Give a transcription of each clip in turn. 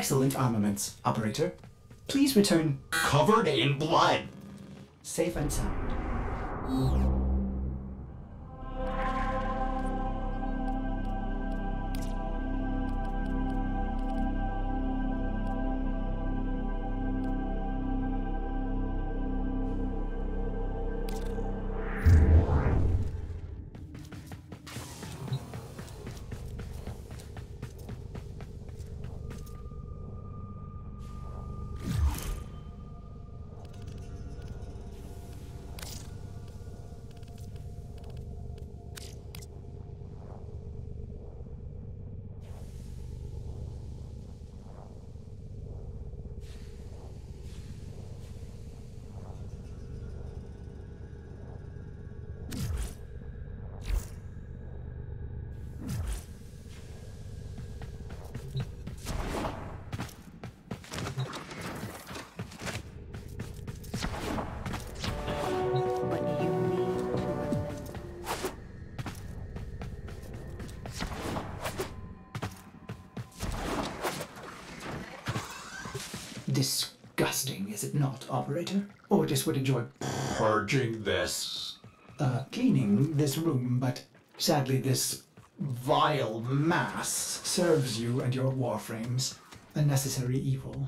Excellent armaments, Operator. Please return Covered in blood. safe and sound. Disgusting, is it not, Operator? Ortis would enjoy Purging this. Cleaning this room, but sadly this vile mass serves you and your warframes a necessary evil.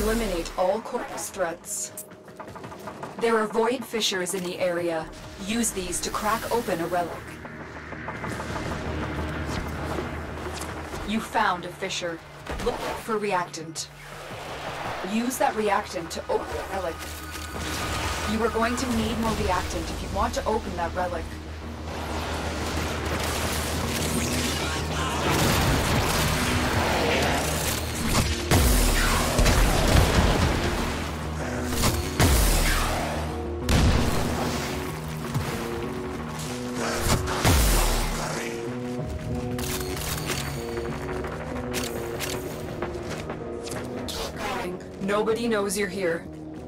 Eliminate all corpus threats. There are void fissures in the area. Use these to crack open a relic. You found a fissure. Look for reactant. Use that reactant to open the relic. You are going to need more reactant if you want to open that relic. Nobody knows you're here.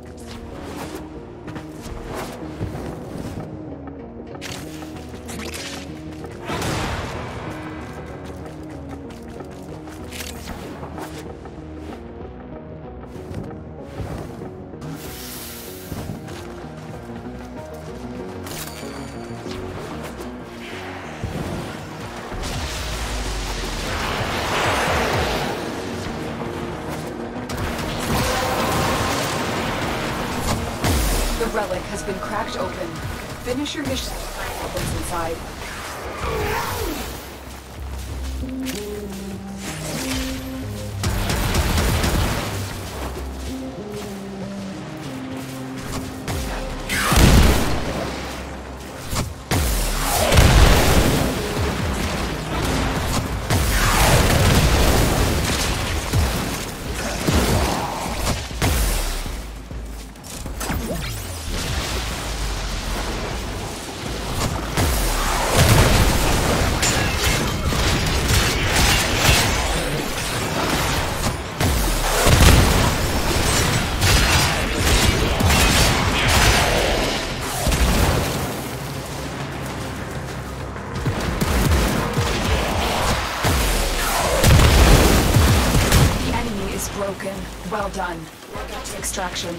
The relic has been cracked open. Finish your mission what's inside. Broken. Well done. Extraction.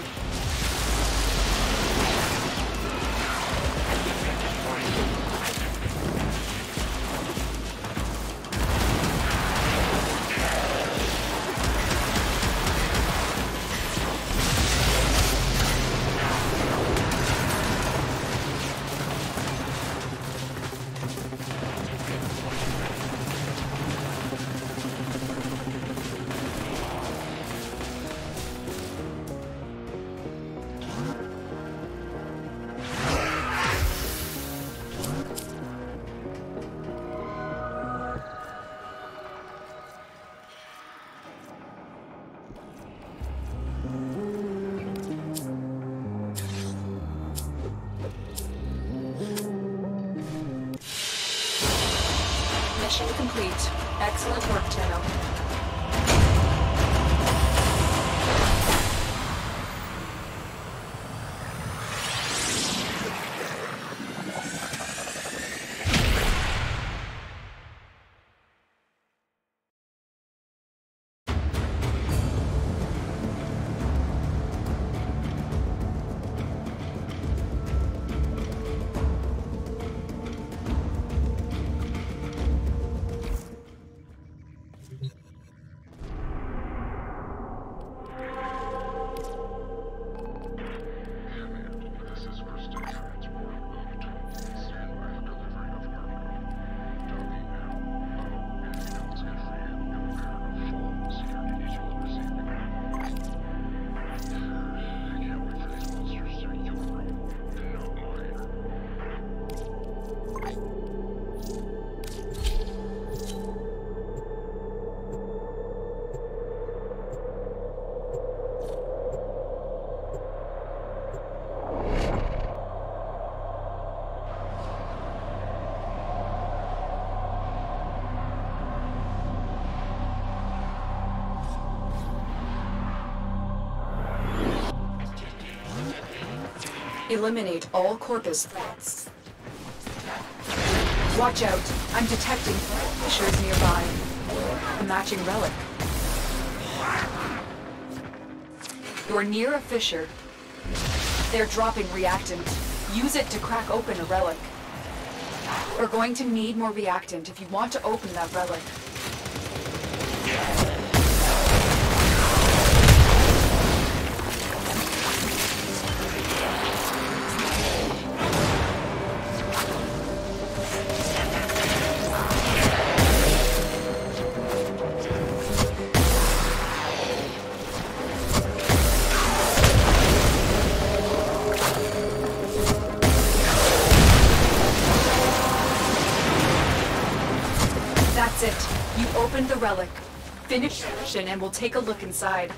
Mission complete. Excellent work, Tenno. Eliminate all corpus threats. Watch out. I'm detecting fissures nearby. A matching relic. You're near a fissure. They're dropping reactant. Use it to crack open a relic. We're going to need more reactant if you want to open that relic. That's it. You opened the relic. Finish your mission and we'll take a look inside.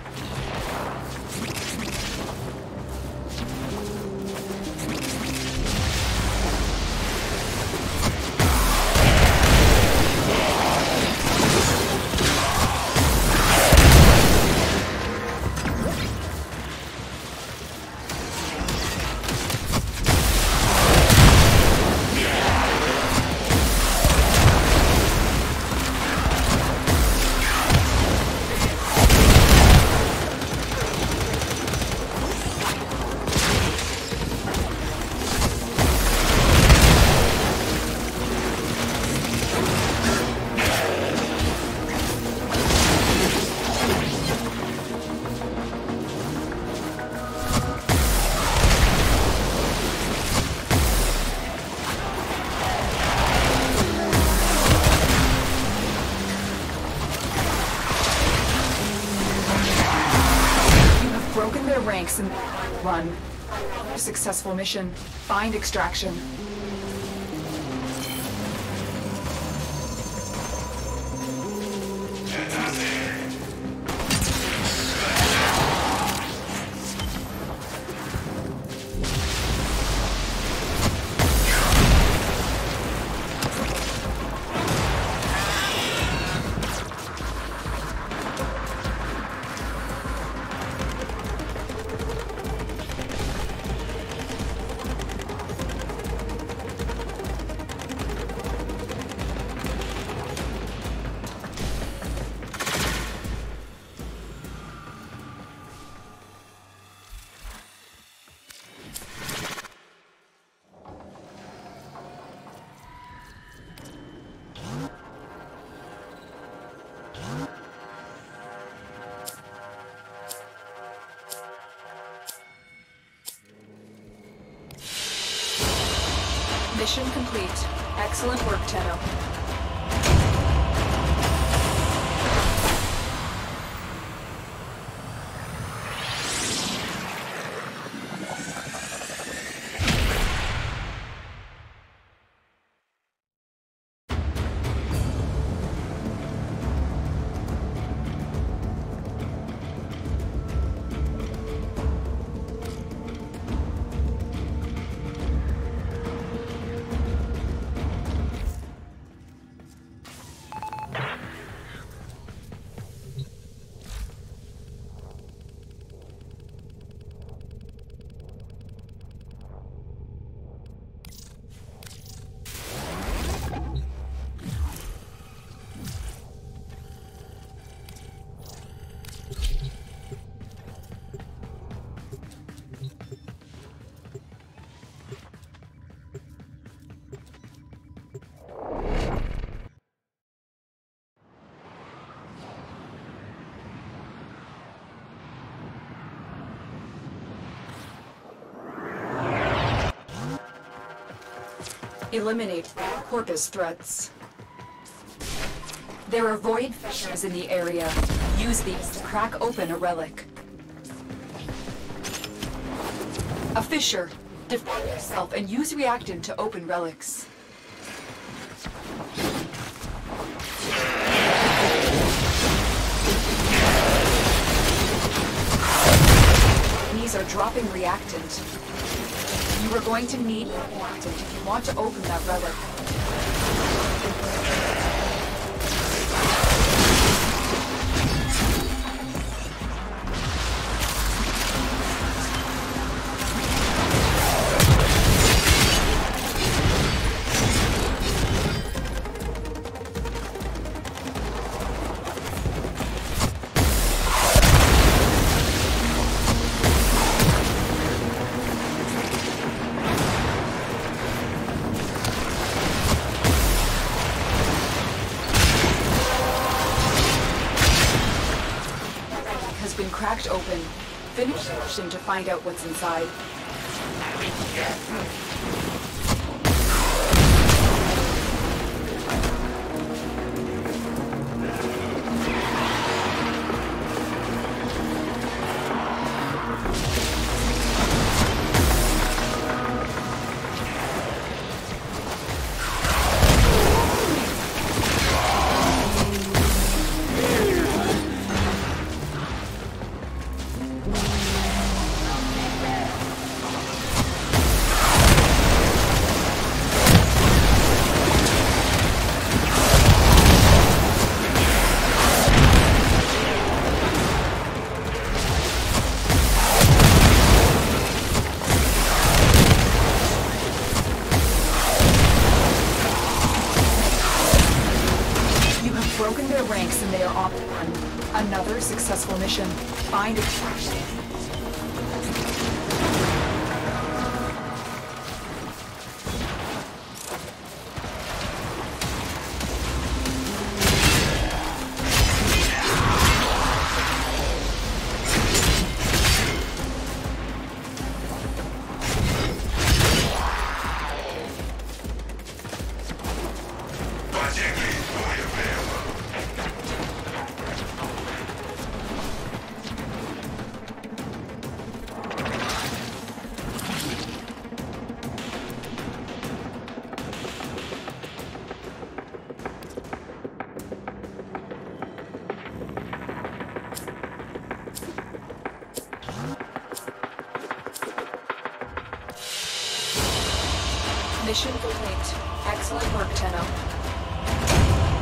Ranks and run. Successful mission. Find extraction. Mission complete. Excellent work, Tenno. Eliminate Corpus threats. There are void fissures in the area. Use these to crack open a relic. A fissure. Defend yourself and use reactant to open relics. These are dropping reactant. You are going to need reactant if you want to open that relic. Cracked open. Finish the mission to find out what's inside. tanks and they are on another successful mission. Find it. Mission complete. Excellent work, Tenno.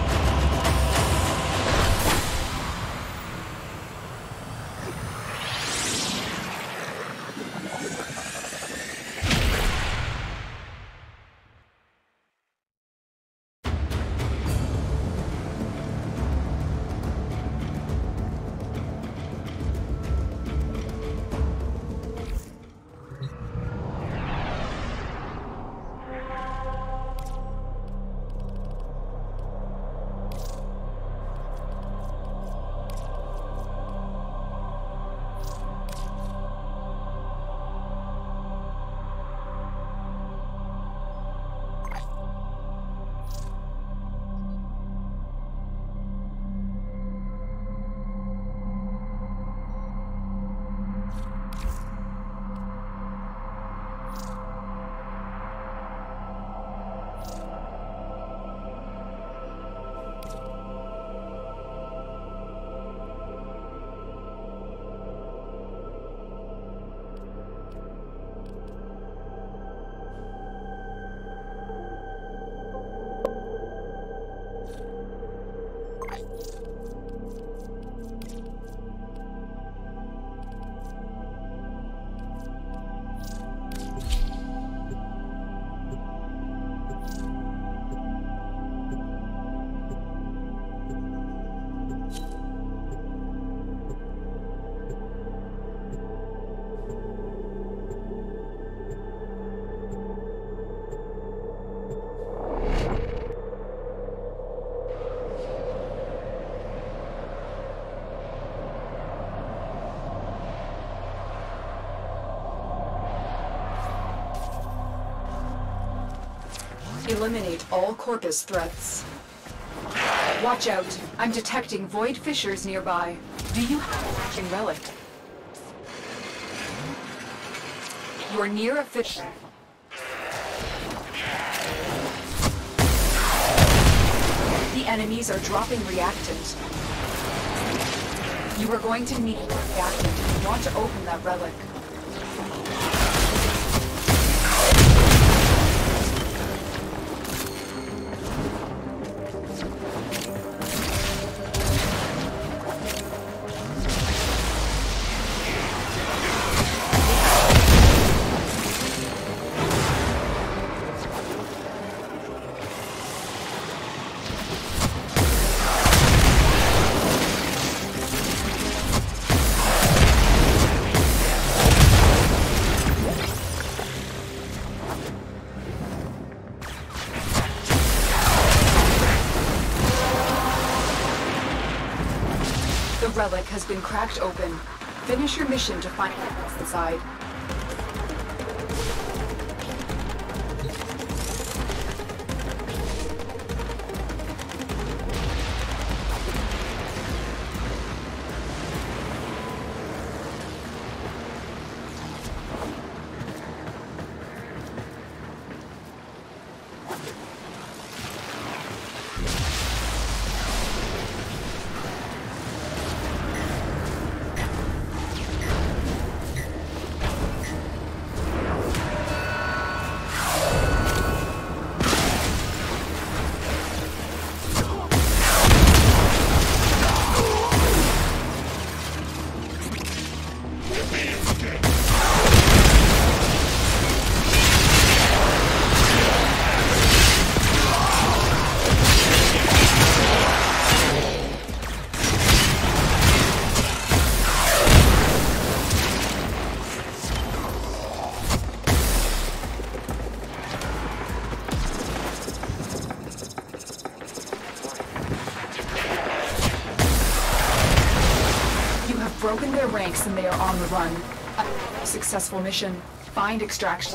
Eliminate all Corpus threats. Watch out. I'm detecting void fissures nearby. Do you have a matching relic? You're near a fissure. The enemies are dropping reactant. You are going to need reactant if you want to open that relic. The relic has been cracked open. Finish your mission to find what's inside. broken their ranks and they are on the run. A successful mission. Find extraction.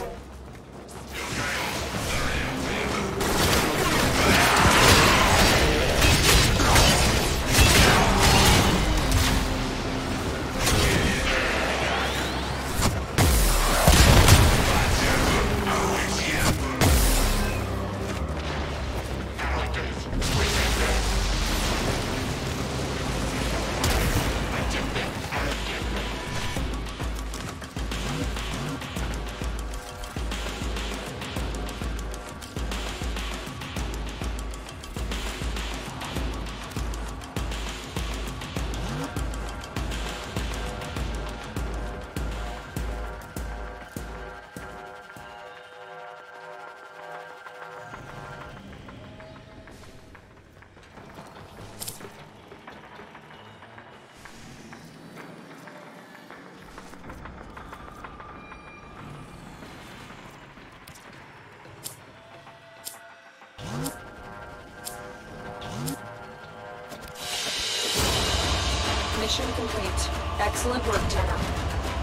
Mission complete. Excellent work, Tanner.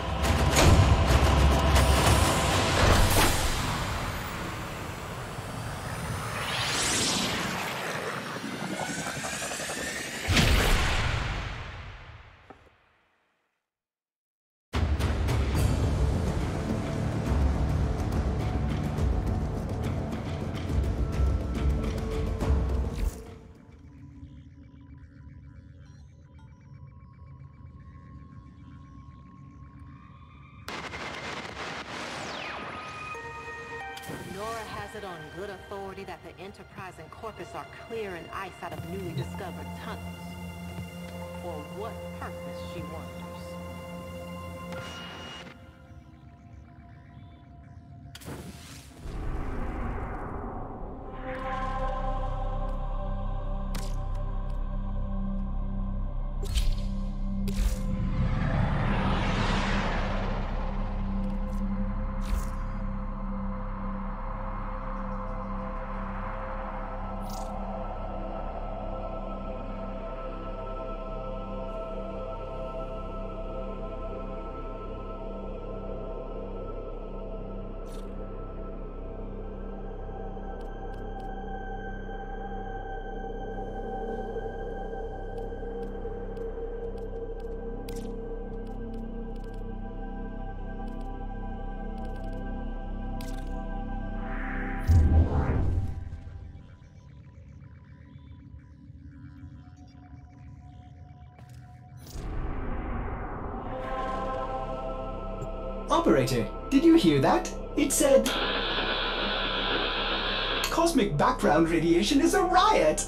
Nora has it on good authority that the Enterprise and Corpus are clearing ice out of newly discovered tunnels. For what purpose, she wonders. Operator, did you hear that? It said... Cosmic background radiation is a riot!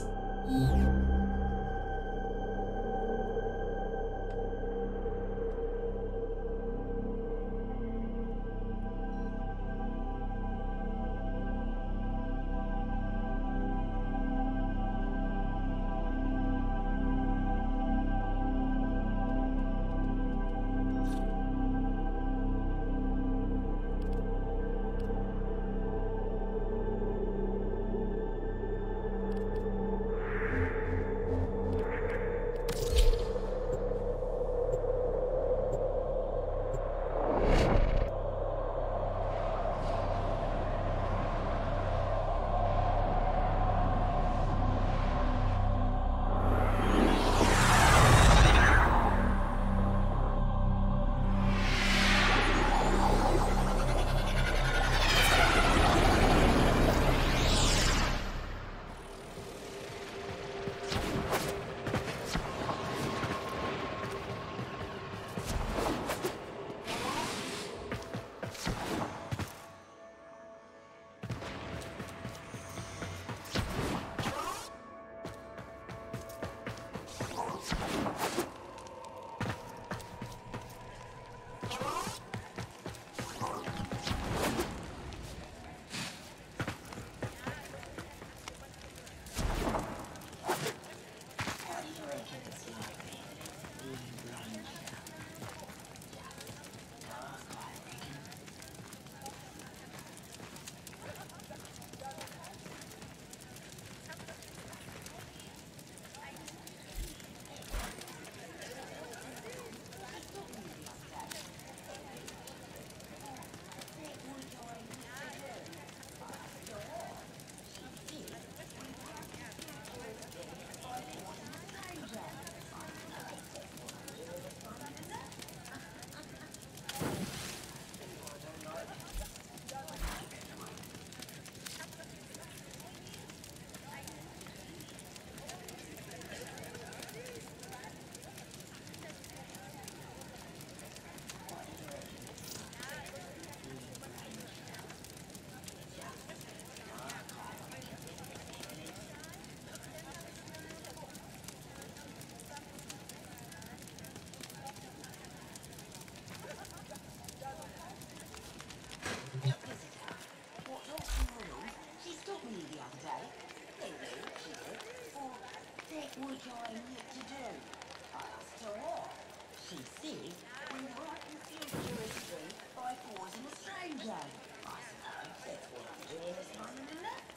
What do I need to do? I asked her off. She said we write the future history by causing a stranger. I suppose that's what I'm doing this morning, isn't it?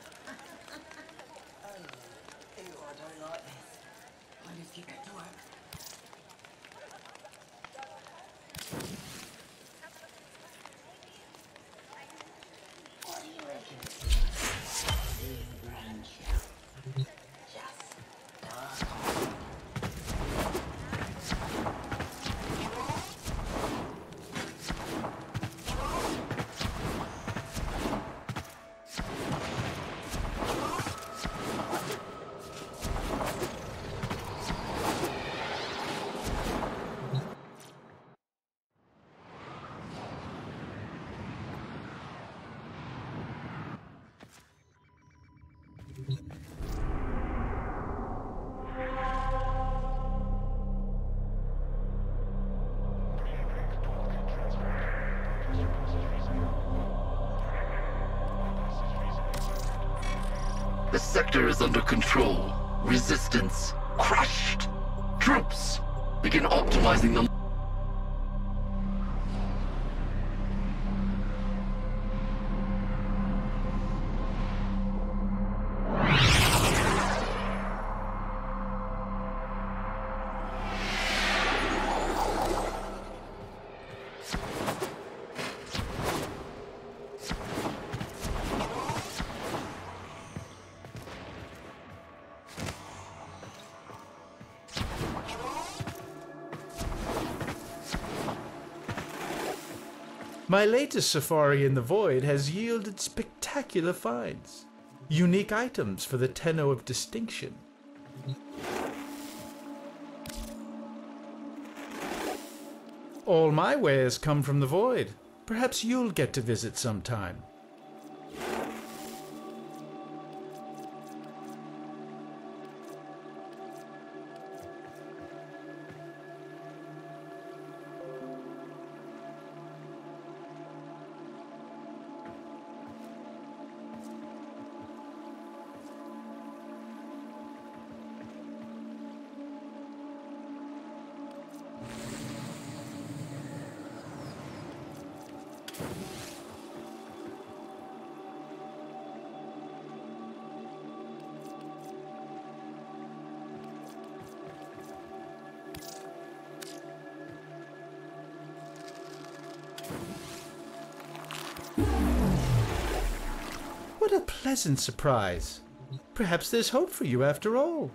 Oh, ew, I don't like this. I need to get back to work. What do you reckon? Brain chill. Just The sector is under control. Resistance crushed. Troops, begin optimizing the... My latest safari in the void has yielded spectacular finds. Unique items for the Tenno of distinction. All my wares come from the void. Perhaps you'll get to visit sometime. What a pleasant surprise. Perhaps there's hope for you after all.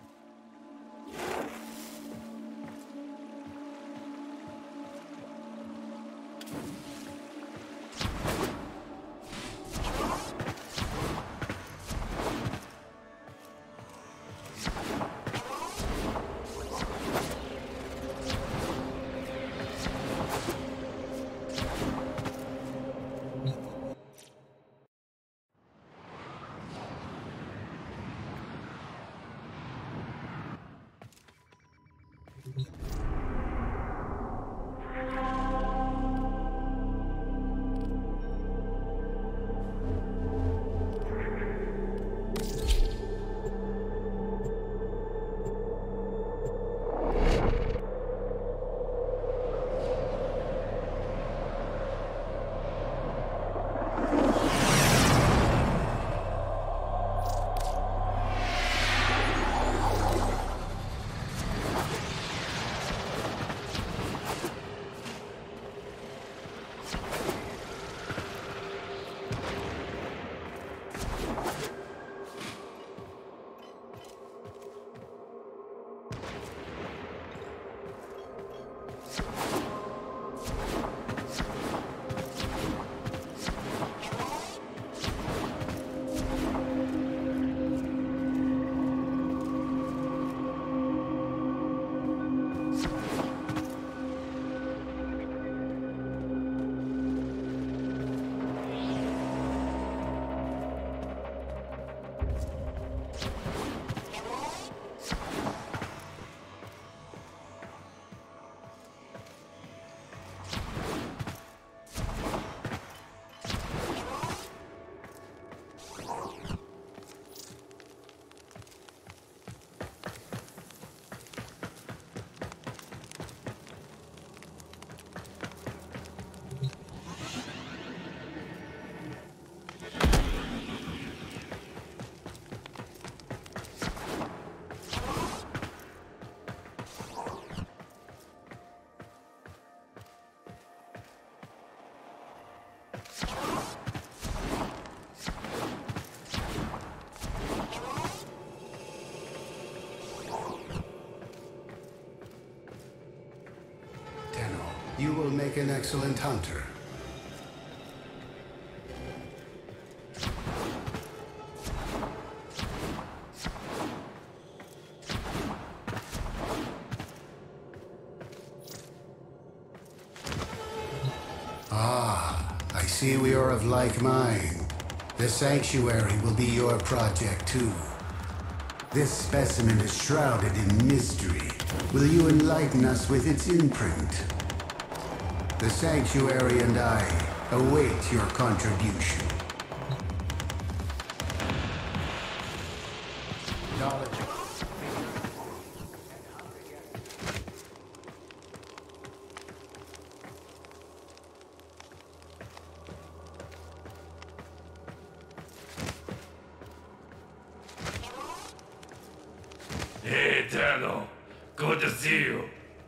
You will make an excellent hunter. Ah, I see we are of like mind. The sanctuary will be your project too. This specimen is shrouded in mystery. Will you enlighten us with its imprint? The sanctuary and I await your contribution. Knowledge. Hey, Eternal. Good to see you.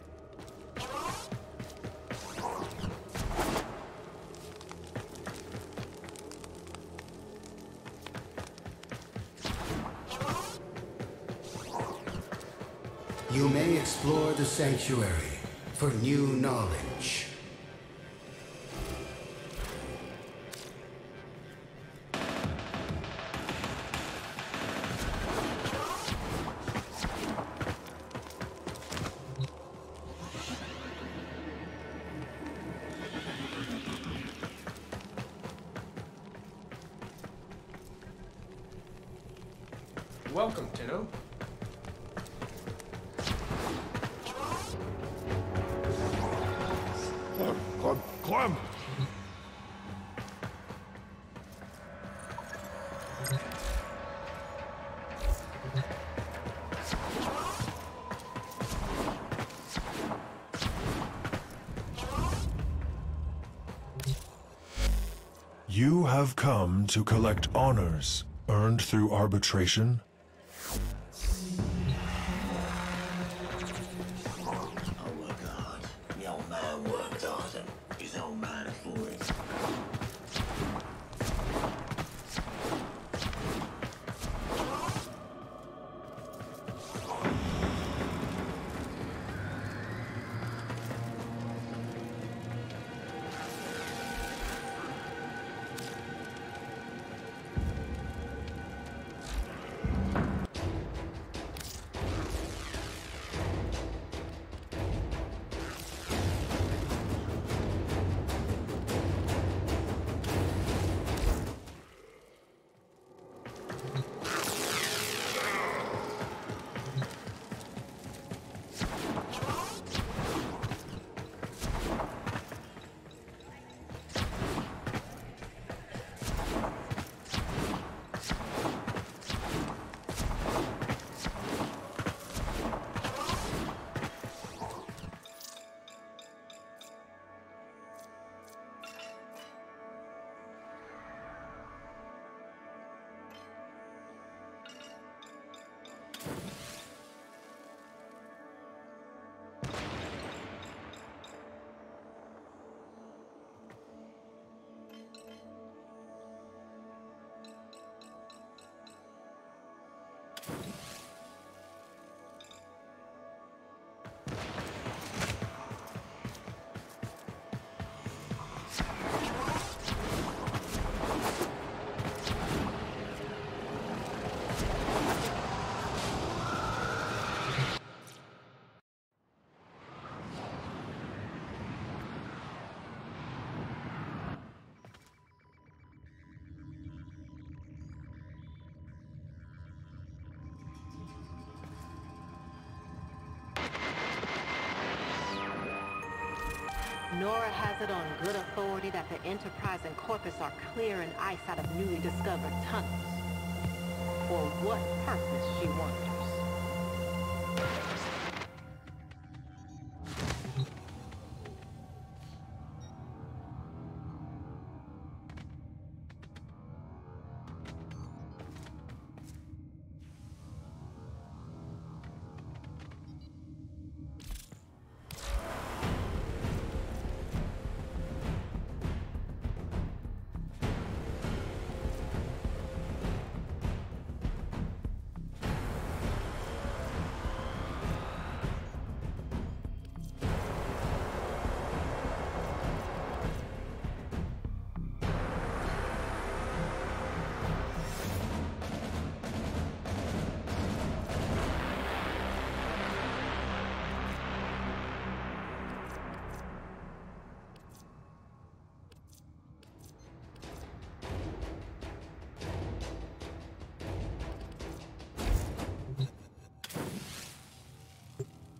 You may explore the sanctuary for new knowledge. Welcome, Tenno. Clem! You have come to collect honors earned through arbitration? I work hard. The old man worked hard and his old man for it. Nora has it on good authority that the Enterprise and Corpus are clear in eyesight of newly discovered tunnels. For what purpose, she wonders.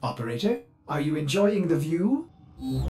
Operator, are you enjoying the view?